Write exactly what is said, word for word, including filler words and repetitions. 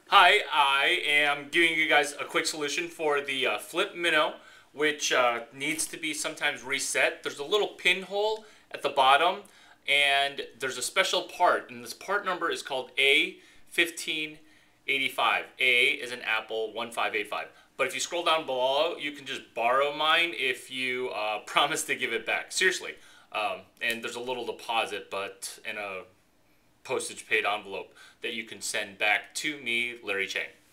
Hi, I am giving you guys a quick solution for the uh, Flip Mino, which uh, needs to be sometimes reset. There's a little pinhole at the bottom, and there's a special part, and this part number is called A fifteen eighty-five. A is an apple, one five eight five. But if you scroll down below, you can just borrow mine if you uh, promise to give it back. Seriously. Um, and there's a little deposit, but in a postage paid envelope that you can send back to me, Larry Chang.